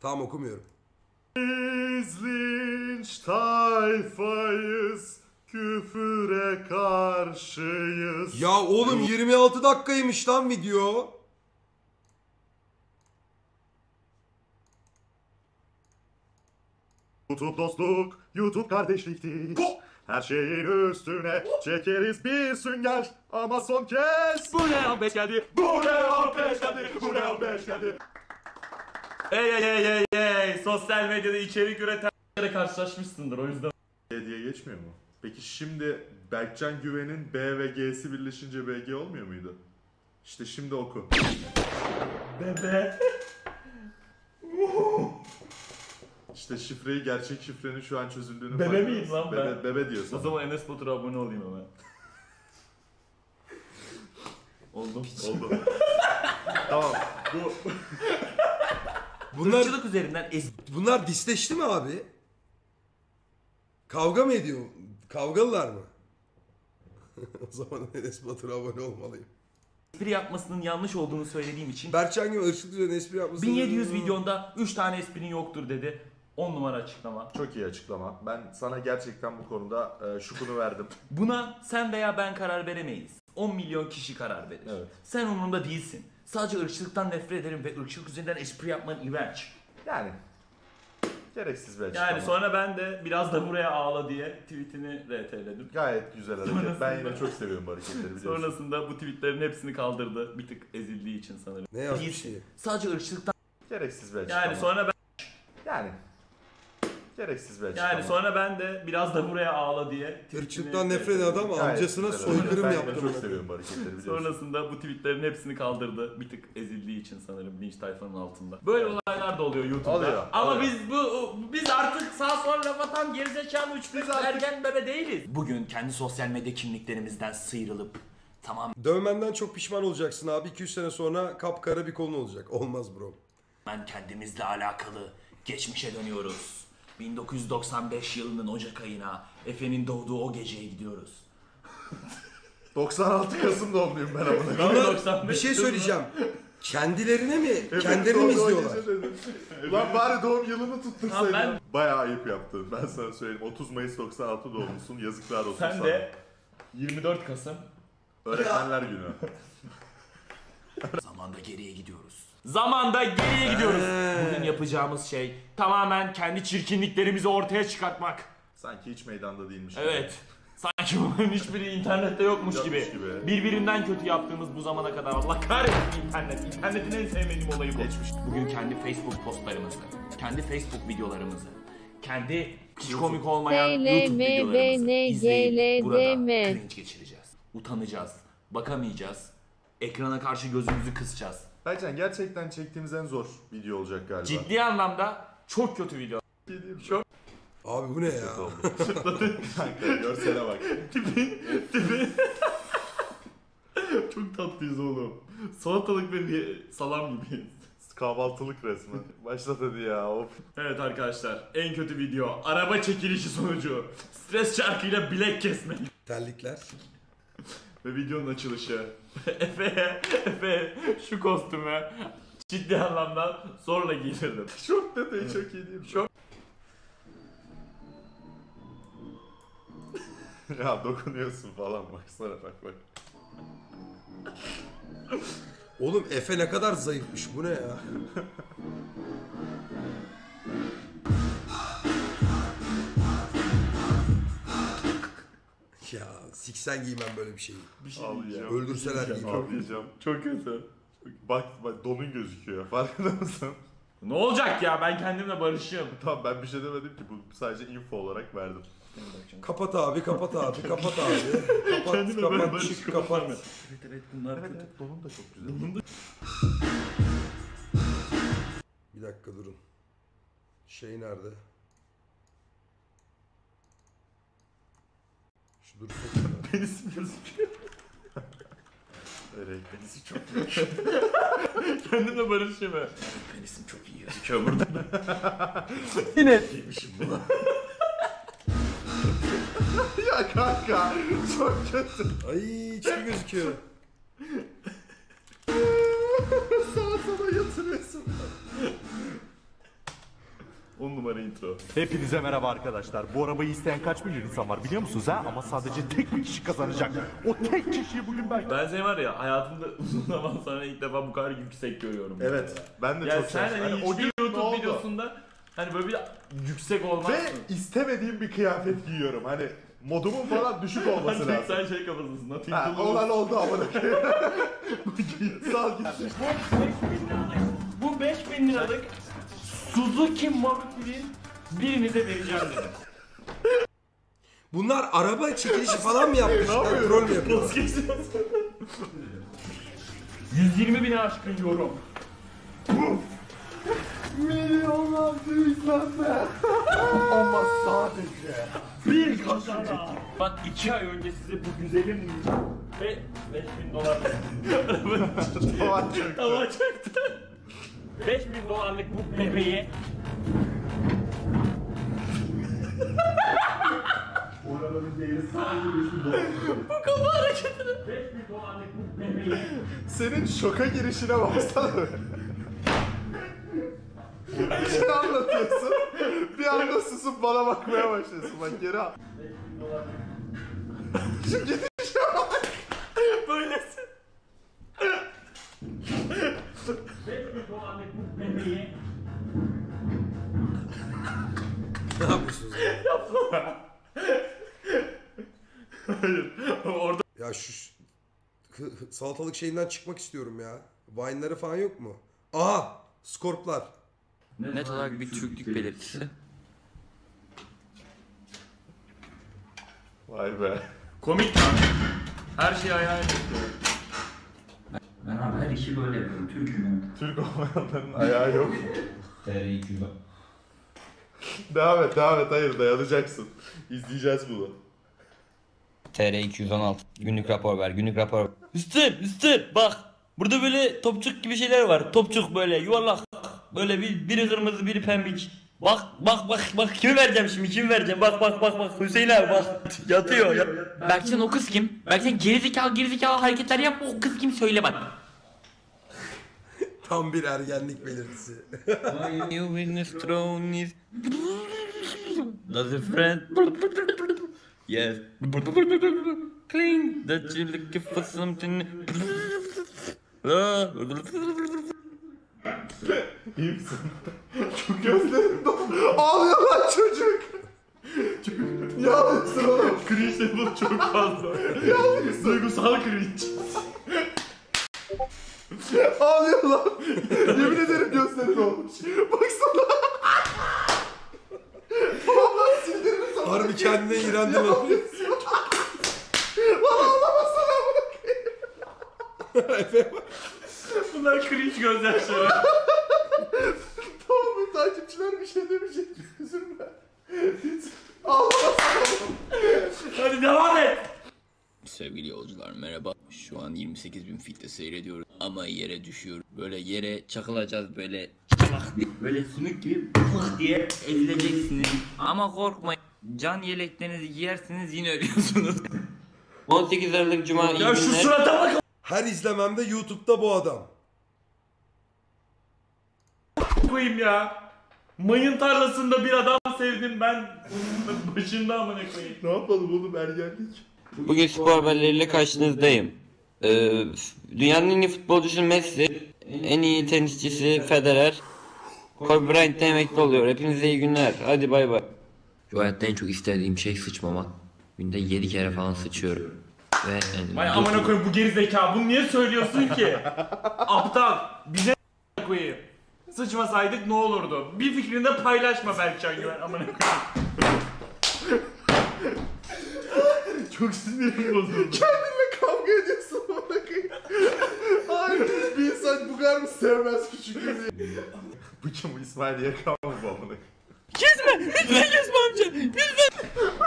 Tamam, okumuyorum. Biz linç tayfayız, küfüre karşıyız. Ya oğlum 26 dakikaymış lan video. YouTube dostluk, YouTube kardeşliktir. Her şeyin üstüne çekeriz bir sünger. Ama son kez. Bu ne 15 geldi. Bu ne 15 geldi. Bu ne 15 geldi. Hey. Sosyal medyada içerik üretenlere karşılaşmışsındır o yüzden. Diye geçmiyor mu? Peki şimdi Berkcan Güven'in B ve G'si birleşince BG olmuyor muydu? İşte şimdi oku. Bebe. İşte şifreyi, gerçek şifrenin şu an çözüldüğünü Bebe fark miyim ediyorsun. lan ben? Bebe diyorsun. O zaman Enes Batur'a abone olayım hemen. Oldum. Oldu. Tamam. Bunlar Irkçılık üzerinden bunlar disleşti mi abi? Kavga mı ediyor? Kavgalılar mı? O zaman Enes Batur'a abone olmalıyım. espri yapmasının yanlış olduğunu söylediğim için Berkcan gibi ırkçılık üzerine espri yapması. 1700 videonda 3 tane esprin yoktur dedi. 10 numara açıklama. Çok iyi açıklama. Ben sana gerçekten bu konuda şukunu verdim. Buna sen veya ben karar veremeyiz. 10 milyon kişi karar verir. Evet. Sen umurumda değilsin. Sadece ırkçılıktan nefret ederim ve ırkçılık üzerinden espri yapman iğrenç. Yani gereksiz bir açıklama. Yani sonra ben de biraz da buraya ağla diye tweetini RT'ledim. Gayet güzel hareket. Sonrasında- Ben yine çok seviyorum bu hareketleri biliyorsun. Sonrasında bu tweetlerin hepsini kaldırdı. Bir tık ezildiği için sanırım. Ne yazmış Değilsin. diye. Sadece ırkçılıktan Gereksiz bir açıklama. yani sonra ben gereksiz bir açıklama. yani sonra ben de biraz da buraya ağla diye tweetini Irkçılıktan nefret eden adam Gayet amcasına güzel hareket. soykırım Ben yaptı. yine çok seviyorum bu hareketleri biliyorsun. Sonrasında bu tweetlerin hepsini kaldırdı. Bir tık ezildiği için sanırım linç tayfanın altında. Böyle olaylar da oluyor YouTube'da. Oluyor, Ama oluyor. biz artık sağ sol laf atan gerizekalı Biz 3 artık- ergen bebe değiliz. Bugün kendi sosyal medya kimliklerimizden sıyrılıp tamamen Dövmenden çok pişman olacaksın abi. 200 sene sonra kapkara bir kolun olacak. Olmaz bro. kendimizle alakalı geçmişe dönüyoruz. 1995 yılının Ocak ayına, Efe'nin doğduğu o geceye gidiyoruz. 96 Kasım doğumluyum ben amına. Bunlar 95 bir şey yılında- söyleyeceğim. Kendilerine mi? Evet, Kendilerini mi doğru, o izliyorlar? gece dedim. Lan bari doğum yılını tuttursaydın. Ha, ben- Bayağı ayıp yaptın. Ben sana söyleyeyim. 30 Mayıs 96 doğumlusun. Yazıklar olsun Sen sana. de 24 Kasım. Öğretmenler günü. Zamanda geriye gidiyoruz. Zamanda geriye gidiyoruz. Bugün yapacağımız şey tamamen kendi çirkinliklerimizi ortaya çıkartmak. Sanki hiç meydanda değilmiş. gibi. Evet. Sanki bunların hiçbiri internette yokmuş gibi. Yokmuş gibi. Birbirinden kötü yaptığımız bu zamana kadar Allah kahretsin internet. İnternetin en sevmediğim olayı bu. Geçmiş. Bugün kendi Facebook postlarımızı, kendi Facebook videolarımızı, kendi hiç komik olmayan YouTube videolarımızı izleyip burada cringe geçireceğiz. Utanacağız, bakamayacağız, ekrana karşı gözümüzü kısacağız. Berkcan gerçekten çektiğimiz en zor video olacak galiba. Ciddi anlamda çok kötü video. Çok Abi bu ne ya? Kanka görsele bak. tipi. Çok tatlıyız oğlum. Salatalık ve bir salam gibiyiz. Kahvaltılık resmen. Başlat hadi ya. Of. Evet arkadaşlar, en kötü video. Araba çekilişi sonucu. Stres çarkıyla bilek kesmek. Terlikler. Ve videonun açılışı. Efe şu kostümü ciddi anlamda zorla giydirdim. Çok detayı çok iyi değil mi? Çok- Ya dokunuyorsun falan baksana bak. Oğlum Efe ne kadar zayıfmış. Bu ne ya? Ya siksen giymem böyle bir şeyi. Bir şey Ağlayacağım. diyeceğim. Öldürseler giymem. Ağlayacağım. Çok kötü. Bak donun gözüküyor. Farkında mısın? Ne olacak ya, ben kendimle barışığım. Tamam ben bir şey demedim ki. Bu sadece info olarak verdim. Kapat abi, kapat abi, kapat abi. Kapat, Kendimle böyle kapat, barışık çık, kapat. Evet bunlar kötü. Donun da çok güzel. Bir dakika durun. Şey nerede? Şu dursun. Penisim gözüküyor. Penisi çok büyük. Kendimle barışığım ben. Penisim çok iyi gözüküyor burada. Yine. Giymişim bunu. Ya kanka çok kötü. Ay içi gözüküyor. Sana yatırıyorsun. 10 numara intro. Hepinize merhaba arkadaşlar. Bu arabayı isteyen kaç milyon insan var biliyor musunuz ha? Ama sadece tek bir kişi kazanacak. O tek kişiyi bugün Ben seni var ya hayatımda uzun zaman sonra ilk defa bu kadar yüksek görüyorum. Evet. Ben de Ya çok sen şaşırdım. hani O hiçbir gün ne YouTube oldu? videosunda hani böyle bir yüksek olmazsın. Ve istemediğim bir kıyafet giyiyorum. Hani modumun falan düşük olması Hani lazım. sen şey kafasısın. Nothing Ha, to lose. olan oldu ama sağ ol gitsin. Bu 5000 liralık Suzuki Maruti'nin birinize vereceğim dedim. Bunlar araba çekilişi falan mı yapmışlar? yapıyor? Troll mü yapıyor? 120.000'e aşkın yorum. Milyonlarca izlenme. Ama sadece Bir kazana. Bak 2 ay önce size bu güzelim ve 5000 dolar tavan çöktü. Tava çaktı. 5000 dolarlık bu bebeği Oranın değeri sadece 5 dolar. bu kafa hareketini 5000 dolarlık bu bebeği Senin şoka girişine baksana. Bir şey anlatıyorsun. Bir anda susup bana bakmaya başlıyorsun. Bak geri al. Şu gidişe bak. böylesin. 5000 dolarlık bu bebeği Ne yapıyorsunuz ya? Hayır. Orada Ya salatalık şeyinden çıkmak istiyorum ya. Vine'ları falan yok mu? Aha! Skorplar. Net olarak bir Türklük belirtisi. Vay be. komik lan. Her şeyi hayal ediyorum. Ben abi her işi böyle yapıyorum. Türk'üm ben. Türk olmayanların ayağı yok. TR200. Devam et. Hayır dayanacaksın. İzleyeceğiz bunu. TR216. Günlük rapor ver, günlük rapor. Üstün bak. Burada böyle topçuk gibi şeyler var. Topçuk böyle yuvarlak. Böyle biri kırmızı biri pembik. Bak kimi vereceğim şimdi kimi vereceğim bak Hüseyin abi bak yatıyor. Berkcan o kız kim? Berkcan gerizekalı hareketler yapma o kız kim söyle bak. Tam bir ergenlik belirtisi. You witness throne is Does a friend Yes Clean That you looking for something İyi misin? Çok gözlerim doldu. Ağlıyor lan çocuk. Yalnızsın oğlum. Cringe level çok fazla. Duygusal cringe. Ağlıyor lan. Yemin ederim gözlerim dolmuş. Baksana. Tamam lan sildirim sana. Harbi kendine iğrendi mi? Lan ağlamasana bırak. Efe bak. Bunlar cringe gözyaşları. Tamam mı takipçiler bir şey demeyecek. Üzülme. Ağlamasana oğlum. Hadi devam et. Sevgili yolcular merhaba. Şu an 28.000 fitte seyrediyoruz ama yere düşüyoruz. Böyle yere çakılacağız böyle çak diye. Böyle sümük gibi pıh diye ezileceksiniz. Ama korkmayın. Can yeleklerinizi giyersiniz yine ölüyorsunuz. 18 Aralık Cuma iyi Ya şu günler. surata bak. Her izlememde YouTube'da bu adam. Koyayım ya. Mayın tarlasında bir adam sevdim ben. Başında amına koyayım. Ne yapalım oğlum ergenlik? Bugün spor haberleriyle karşınızdayım. Dünyanın en iyi futbolcusu Messi, en iyi tenisçisi Federer, Kobe Bryant de emekli oluyor. Hepinize iyi günler. Hadi bay bay. Şu hayatta en çok istediğim şey sıçmamak. Günde 7 kere falan sıçıyorum. Ve Vay amına koyayım bu geri zeka. Bunu niye söylüyorsun ki? Aptal. Bize koyayım. Sıçmasaydık ne olurdu? Bir fikrini de paylaşma Berkcan Güven amına koyayım. Çok sinirim bozuldu. Kendinle kavga ediyorsun bana koyayım. Hayır bir insan bu kadar mı sevmez küçük kızı? Bu kim bu İsmail Yakan mı bu amına? Kesme! Lütfen kesme amca! Lütfen!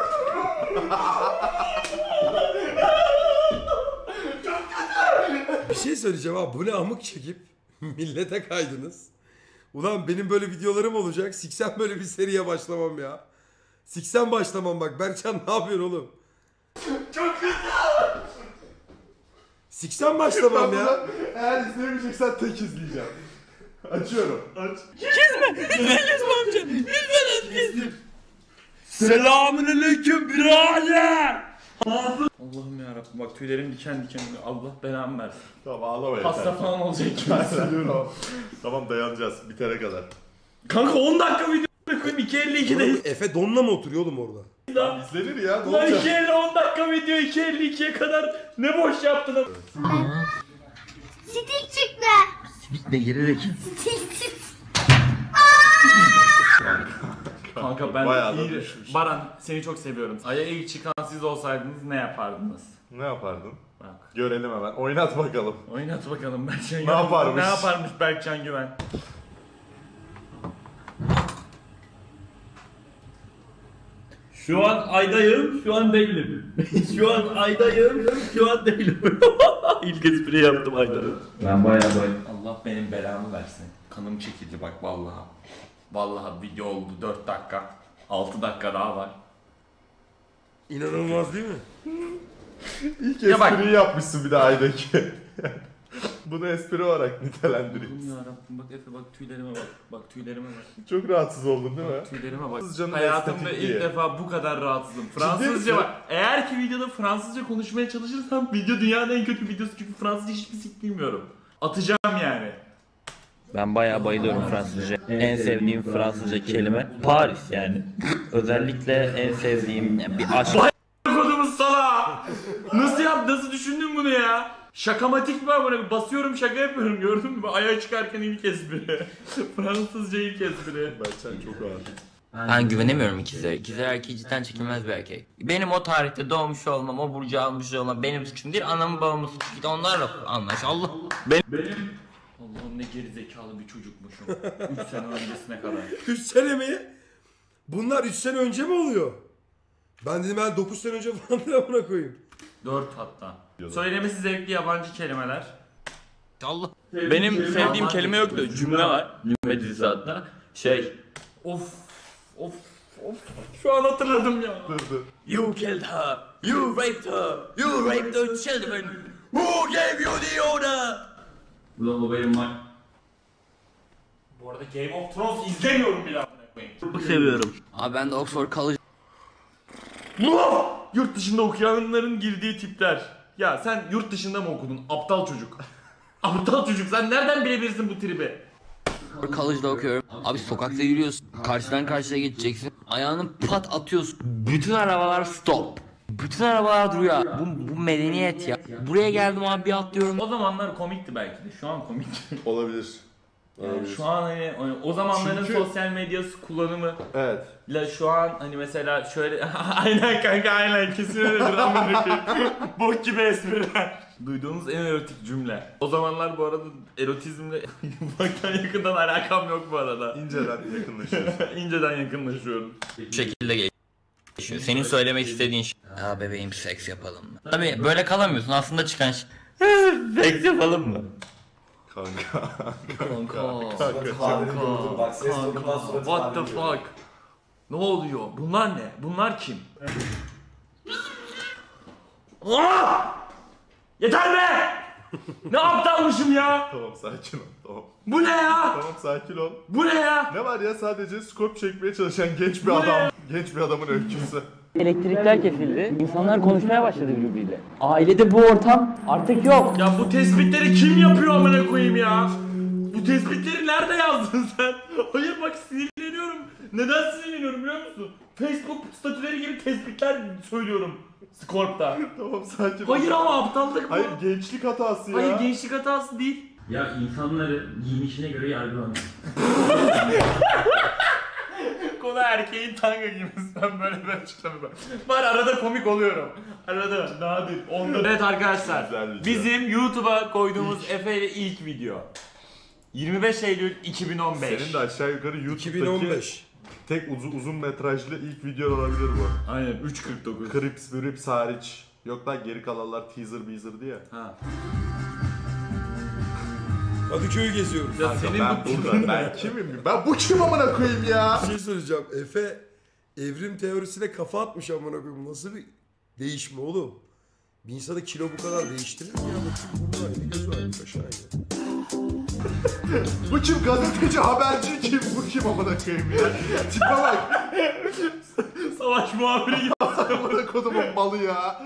Bir şey söyleyeceğim abi. Bu ne amık çekip millete kaydınız. Ulan benim böyle videolarım olacak. Siksen böyle bir seriye başlamam ya. Siksen başlamam bak. Berkcan ne yapıyorsun oğlum? Çok kötü. Siksen başlamam Ben ya. bunu eğer izlemeyeceksen tek izleyeceğim. Açıyorum. Aç. Selamünaleyküm birader. Allah'ım yarabbim bak tüylerim diken diken. Allah belamı versin. Tamam ağlama yeter. Hasta falan olacak Ben kimse. söylüyorum. Tamam dayanacağız bitene kadar. Kanka 10 dakika video koyayım 2.52'deyiz. Efe donla mı oturuyor oğlum orada? Tamam izlenir ya ne Lan olacak? 2.50 10 dakika video 2.52'ye kadar ne boş yaptın. Stik çıktı. Ne girerek? Kanka ben Bayağı da iyi... düşmüş. Baran seni çok seviyorum. Ay'a ilk çıkan siz olsaydınız ne yapardınız? Ne yapardın? Bak. Görelim hemen. Oynat bakalım. Oynat bakalım Berkcan Güven. Ne yaparmış? Ne yaparmış Berkcan Güven? Şu an aydayım, şu an değilim. Şu an aydayım, şu an değilim. İlk espri yaptım ayda. Ben bayağı Allah benim belamı versin. Kanım çekildi bak vallahi. Vallahi video oldu 4 dakika. 6 dakika daha var. İnanılmaz değil mi? İlk Ya bak- espriyi yapmışsın bir de aydaki. Bunu espri olarak nitelendireyim. Yarabbim bak Efe bak tüylerime bak. Bak tüylerime bak. Çok rahatsız oldun değil mi? Tüylerime bak. Fransızcanın Hayatımda estetik ilk diye. defa bu kadar rahatsızım. misin? Fransızca bak. Eğer ki videoda Fransızca konuşmaya çalışırsam video dünyanın en kötü videosu çünkü Fransızca hiçbir sik bilmiyorum. Atacağım yani. Ben bayağı bayılıyorum Fransızca. En sevdiğim Fransızca kelime Paris yani. Özellikle en sevdiğim bir aşk. Kodumuz sala. Nasıl düşündün bunu ya? Şakamatik mi böyle basıyorum şaka yapıyorum gördün mü? Aya çıkarken ilk espri. Fransızca ilk espri. Berkcan çok ağır. Ben güvenemiyorum ikizlere. İkizler erkeği cidden çekilmez bir erkek. Benim o tarihte doğmuş olmam, o burcu almış olmam benim suçum değil. Anamın babamın suçu. Git onlarla anlaş. Allah. Allah'ım ne gerizekalı bir çocukmuşum. 3 sene öncesine kadar. 3 sene mi? Bunlar 3 sene önce mi oluyor? Ben dedim ben 9 sene önce falan amına koyayım. 4 hatta. Söylemesi zevkli yabancı kelimeler. Allah. Benim sevdiğim kelime yoktu. Cümle var. Cümle dizisi hatta. Of. Şu an hatırladım ya. Dur. You killed her. You raped her. You raped the children. Who gave you the order? Ulan o benim var. Bu arada Game of Thrones izlemiyorum bile amına koyayım. Çok seviyorum. Abi ben de Oxford College. Yurt dışında okuyanların girdiği tipler. Ya sen yurt dışında mı okudun? Aptal çocuk. Aptal çocuk sen nereden bilebilirsin bu tribi? College'da okuyorum. Abi sokakta yürüyorsun. Karşıdan karşıya geçeceksin. Ayağını pat atıyorsun. Bütün arabalar stop. Bütün arabalar duruyor. Bu medeniyet ya. Buraya geldim abi bir atlıyorum. O zamanlar komikti belki de. Şu an komik. Olabilir. Yani şu an hani o zamanların Çünkü- sosyal medyası kullanımı Evet. ile şu an hani mesela şöyle aynen kanka aynen kesin öyledir amına koyayım. Bok gibi espriler. Duyduğunuz en erotik cümle. O zamanlar bu arada erotizmle baktan yakından alakam yok bu arada. İnceden yakınlaşıyorsun. İnceden yakınlaşıyorum. Bu şekilde geçiyor. Senin söylemek istediğin şey. Ya bebeğim seks yapalım mı? Tabii böyle kalamıyorsun. Aslında çıkan şey. Seks yapalım mı? Kanka. Kanka. Bak ses tonundan sonra What the fuck? Ne oluyor? Bunlar ne? Bunlar kim? Aa! Yeter be! Ne aptalmışım ya? Tamam sakin ol. Tamam. Bu ne ya? Tamam sakin ol. Bu ne ya? Ne var ya sadece skop çekmeye çalışan genç bir adam. Genç bir adamın öyküsü. Elektrikler kesildi. İnsanlar konuşmaya başladı birbiriyle. Ailede bu ortam artık yok. Ya bu tespitleri kim yapıyor amına koyayım ya? Bu tespitleri nerede yazdın sen? Hayır bak sinirleniyorum. Neden sinirleniyorum biliyor musun? Facebook statüleri gibi tespitler söylüyorum. Scorp'ta. Tamam sakin ol. Hayır ama aptallık bu. Hayır gençlik hatası ya. Hayır gençlik hatası değil. Ya insanları giyinişine göre yargılanıyor. Konu erkeğin tanga giymesi. Ben böyle açıklamıyorum. Var arada komik oluyorum. Arada nadir. Onda. Evet arkadaşlar. Güzel video. Bizim YouTube'a koyduğumuz Efe ile ilk video. 25 Eylül 2015. Senin de aşağı yukarı YouTube'daki 2015. tek uzun metrajlı ilk video olabilir bu. Aynen 3.49. Crips hariç. Yok lan geri kalanlar teaser diye. Ha. Kadıköy'ü geziyoruz. Ya senin Ben bu burada ben kimim? Ben bu kim amına koyayım ya? Bir şey söyleyeceğim. Efe evrim teorisine kafa atmış amına koyayım. Nasıl bir değişme oğlum? Bir insana kilo bu kadar değiştirir mi ya? Bakayım burada aynı göz var. Kaş aynı. Bu kim? Gazeteci, haberci kim? Bu kim amına koyayım ya? Tipe bak. Savaş muhabiri gibi. Amına kodumun malı ya.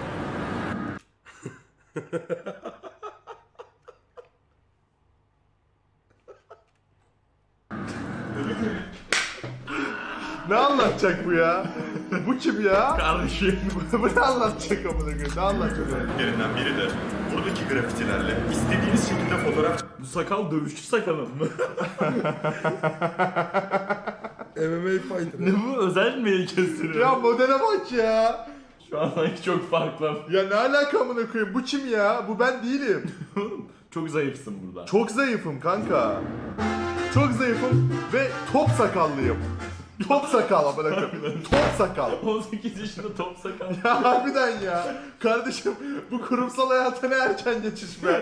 Ne anlatacak bu ya? Bu kim ya? Kardeşim. Bu ne anlatacak amına koyayım? Ne anlatacak? Yerinden biri de buradaki grafitilerle istediğiniz şekilde fotoğraf. Bu sakal dövüşçü sakalın mı? MMA fighter. Ne bu, özel mi kestiriyor? Ya modele bak ya. Şu an sanki çok farklı. Ya ne alaka amına koyayım? Bu kim ya? Bu ben değilim. Çok zayıfsın burada. Çok zayıfım kanka. Çok zayıfım ve top sakallıyım. Top sakal amına koyayım. Top sakal. 18 yaşında top sakal. Ya harbiden ya. Kardeşim bu kurumsal hayata ne erken geçiş be.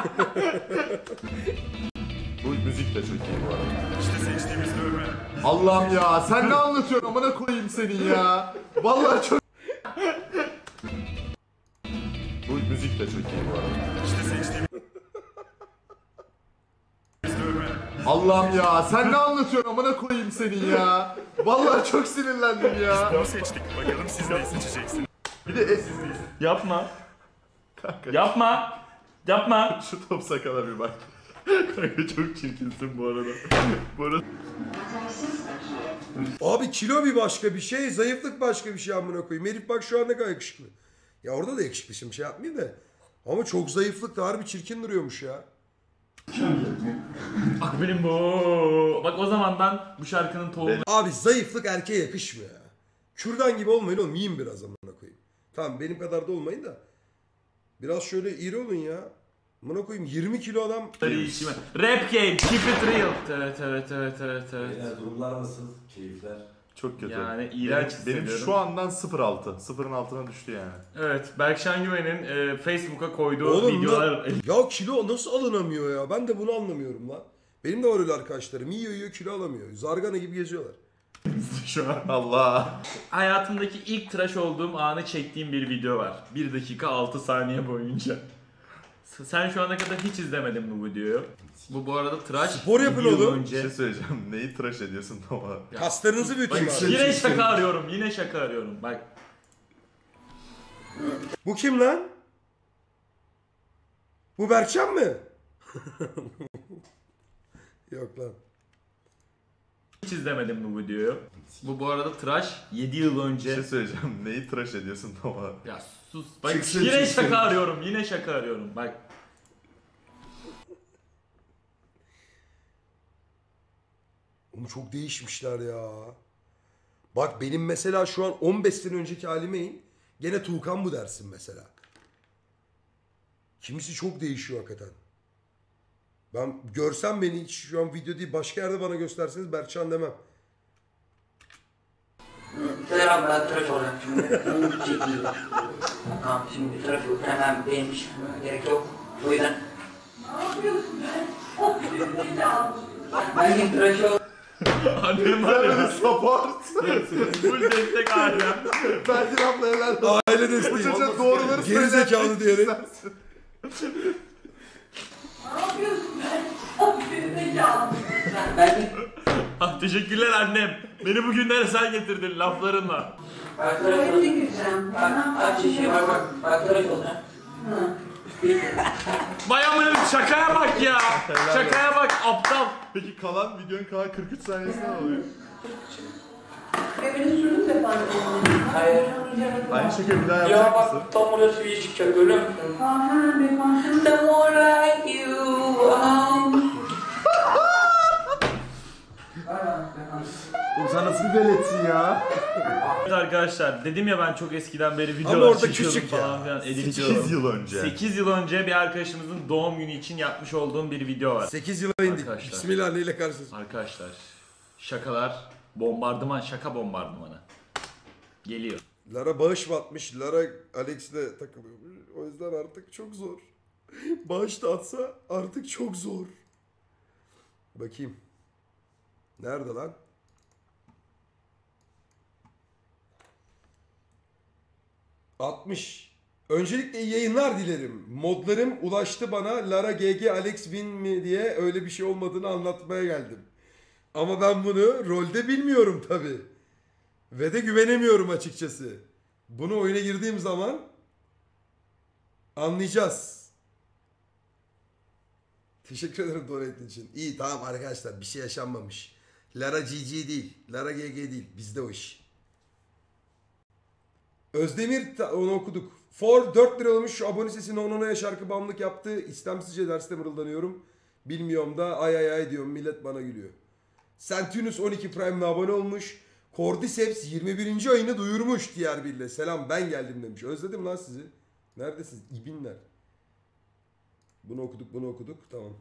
Bu müzik de çok iyi bu arada. İşte seçtiğimiz dövme. Allah'ım ya sen ne anlatıyorsun amına koyayım senin ya. Vallahi çok... Bu müzik de çok iyi bu arada. İşte seçtiğimiz dövme. Allah'ım ya sen ne anlatıyorsun amına koyayım senin ya. Vallahi çok sinirlendim ya. Bunu seçtik. Bakalım siz neyi seçeceksiniz? Bir de Yapma. kanka Yapma. Yapma. şu top sakala bir bak. Kanka çok çirkinsin bu arada. Bu arada Abi kilo bir başka bir şey, zayıflık başka bir şey amına koyayım. Herif bak şu an ne kadar yakışıklı. Ya orada da yakışıklı şimdi şey yapmayayım da. Ama çok zayıflık da harbi çirkin duruyormuş ya. Bak benim bu. Bak o zamandan bu şarkının tohumu. Abi zayıflık erkeğe yakışmıyor ya. Kürdan gibi olmayın oğlum, yiyin biraz amına koyayım. Tamam benim kadar da olmayın da. Biraz şöyle iri olun ya. Amına koyayım 20 kilo adam. içime. Rap game, keep it real. Evet. Beyler durumlar nasıl? Keyifler? çok kötü. Yani iğrenç Benim hissediyorum. şu andan 0.6. Sıfırın altına düştü yani. Evet, Berkşan Güven'in Facebook'a koyduğu Oğlum videolar... ya kilo nasıl alınamıyor ya? Ben de bunu anlamıyorum lan. Benim de var öyle arkadaşlarım. Yiyor kilo alamıyor. Zargana gibi geziyorlar. şu an. Allah. Hayatımdaki ilk tıraş olduğum anı çektiğim bir video var. 1 dakika 6 saniye boyunca. Sen şu ana kadar hiç izlemedin bu videoyu. Bu arada tıraş... Spor yapın 7 yıl oğlum. Bir önce... şey söyleyeceğim. Neyi tıraş ediyorsun Toma? Kaslarınızı büyütün Bak, abi. yine şaka arıyorum, yine şaka arıyorum. Bak. Bu kim lan? Bu Berkcan mı? Yok lan. Hiç izlemedim bu videoyu. Bu arada tıraş 7 yıl Bir önce... şey söyleyeceğim. Neyi tıraş ediyorsun Toma? Ya sus. Bak Çıksın, yine çıksın. şaka arıyorum, yine şaka arıyorum. Bak. Oğlum çok değişmişler ya. Bak benim mesela şu an 15 sene önceki halime in. Gene Tuğkan bu dersin mesela. Kimisi çok değişiyor hakikaten. Ben görsem beni hiç şu an video değil başka yerde bana gösterseniz Berkcan demem. Selam ben tıraş olacağım şimdi. Onun çekeyim. Tamam şimdi tıraş yok. Hemen benim işim gerek yok. O yüzden. Ben şimdi tıraş ol. Annem var ya. Support. Full destek ailem. Berkin abla helal olsun. Aile Bu desteği. çocuğa doğruları Geri söyler. zekalı diyerek. Ben Ah, teşekkürler annem. Beni bugünlere sen getirdin laflarınla. bak tıraş olacağım. Bak aç işi var bak. Bak tıraş olacağım. Bayağı benim şakaya bak ya. Şakaya bak aptal. Peki kalan videonun kalan 43 saniyesi ne oluyor? Beni sürdüm de bana. Hayır. Aynı şaka bir daha Ya yapacak mısın? bak tam orası iyi çıkacak öyle mi? The more I you Oğlum sen nasıl bir veletsin ya? Evet arkadaşlar, dedim ya ben çok eskiden beri Ama videolar orada çekiyordum küçük ya. falan filan, editliyorum. 8 yıl önce. 8 yıl önce bir arkadaşımızın doğum günü için yapmış olduğum bir video var. 8 yıla indik. Arkadaşlar. Bismillah neyle karşısın. Arkadaşlar, şakalar, bombardıman, şaka bombardımanı. Geliyor. Lara bağış batmış. Lara Alex'le takılıyormuş. O yüzden artık çok zor. Bağış da atsa artık çok zor. Bakayım. Nerede lan? ...60. Öncelikle iyi yayınlar dilerim. Modlarım ulaştı bana. Lara GG Alex win mi diye öyle bir şey olmadığını anlatmaya geldim. Ama ben bunu rolde bilmiyorum tabi. Ve de güvenemiyorum açıkçası. Bunu oyuna girdiğim zaman anlayacağız. Teşekkür ederim donate'in için. İyi tamam arkadaşlar, bir şey yaşanmamış. Lara GG değil. Lara GG değil. Bizde o iş. Özdemir onu okuduk. For 4 lira olmuş. Abone sesini onunaya şarkı bağımlılık yaptı. İstemsizce derste mırıldanıyorum. Bilmiyorum da ay ay ay diyorum. Millet bana gülüyor. Sentinus 12 Prime'le abone olmuş. Cordyceps 21. ayını duyurmuş diğer biriyle. Selam ben geldim demiş. Özledim lan sizi. Neredesiniz? İbinler. Bunu okuduk. Tamam.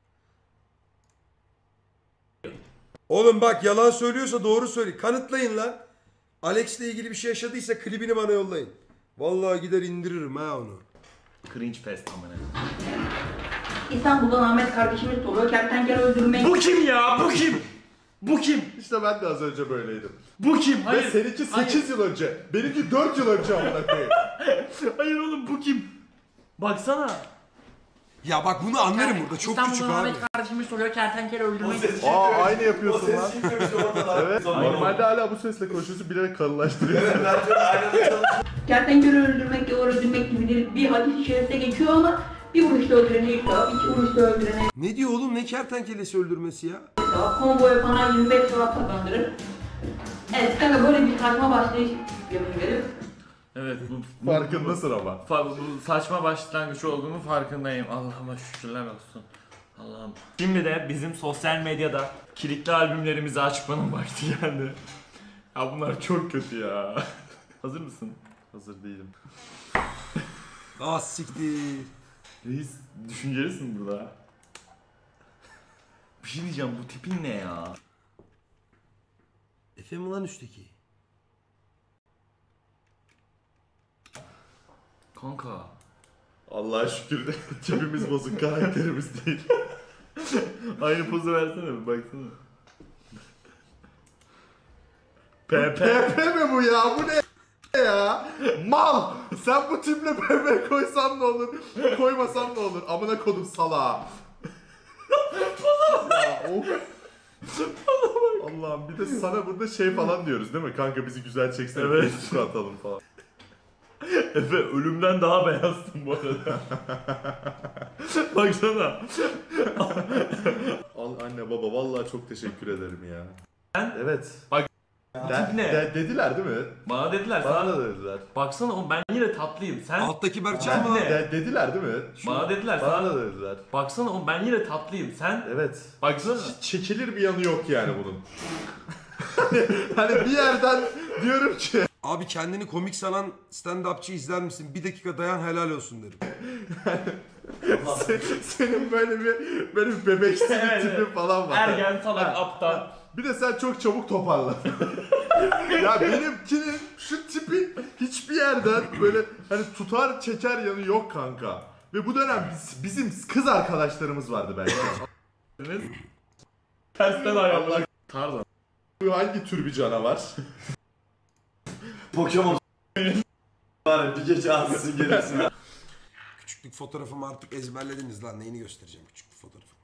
Oğlum bak yalan söylüyorsa doğru söyle. Kanıtlayın lan. Alex'le ilgili bir şey yaşadıysa klibini bana yollayın. Vallahi gider indiririm ha onu. Cringe fest amına. İstanbul'dan Ahmet kardeşimiz soruyor. Kertenkele öldürmeyi... Bu kim ya? Bu kim? Bu kim? İşte ben de az önce böyleydim. Bu kim? Hayır. Ve seninki 8 yıl önce. Benimki 4 yıl önce amına koyayım. Hayır oğlum bu kim? Baksana. Ya bak bunu anlarım burada. Çok küçük İstanbul'dan abi. Ahmet kardeşimiz soruyor. Kertenkele öldürmeyi... Aa aynı yapıyorsun lan. ortada. Evet. Normalde hala bu sesle konuşuyorsun, bilerek kalınlaştırıyorsun. Kertenkele öldürmek, yılan öldürmek gibidir. Bir hadis-i şerifte geçiyor ama bir vuruşta öldürene sevap, iki vuruşta öldürene Ne diyor oğlum? Ne kertenkelesi öldürmesi ya? sevap, konvo yapana 25 sevap kazandırır. Evet, kanka böyle bir saçma başlayış yapabilirim. Evet Farkındasın ama. bu saçma başlangıç olduğunu farkındayım. Allah'ıma şükürler olsun. Allah'ım. Şimdi de bizim sosyal medyada kilitli albümlerimizi açmanın vakti geldi. Ya bunlar çok kötü ya. Hazır mısın? Hazır değilim. Ah siktir. Reis düşüncelisin burada. Bir şey diyeceğim, bu tipin ne ya? Efe mi lan üstteki? Kanka. Allah'a şükür de tipimiz bozuk, karakterimiz değil. Aynı pozu versene bir baksana. PP mi bu ya? Bu ne ya? Mal! Sen bu tiple PP koysan ne olur? Koymasan ne olur? Amına kodum salağa. Ya, of. Allah'ım bir de sana burada şey falan diyoruz değil mi? Kanka bizi güzel çeksene. Evet. Facebook'a atalım falan. Efe ölümden daha beyazsın bu arada. Baksana. Al anne baba vallahi çok teşekkür ederim ya. Ben- Evet. Bak, tip ne? Dediler değil mi? Bana dediler Bana sana. da dediler. Baksana oğlum ben yine tatlıyım. Sen Alttaki Berkcan mı? Dediler değil mi? bana dediler Bana sana. da dediler. Baksana oğlum ben yine tatlıyım. Sen Evet. baksana. Çekilir bir yanı yok yani bunun. hani bir yerden diyorum ki Abi kendini komik sanan stand-upçı izler misin? Bir dakika dayan helal olsun derim. senin böyle bir bebeksi bir Evet, tipin evet. falan var. Ergen salak Ha, aptal. Bir de sen çok çabuk toparladın. ya benimkinin şu tipin hiçbir yerden böyle hani tutar çeker yanı yok kanka. Ve bu dönem bizim kız arkadaşlarımız vardı belki. Tersten ayarladık. Pardon. Bu hangi tür bir canavar? Pokemon var bir gece ansızın gelirsin. Küçüklük fotoğrafımı artık ezberlediniz lan. Neyini göstereceğim küçüklük fotoğrafı?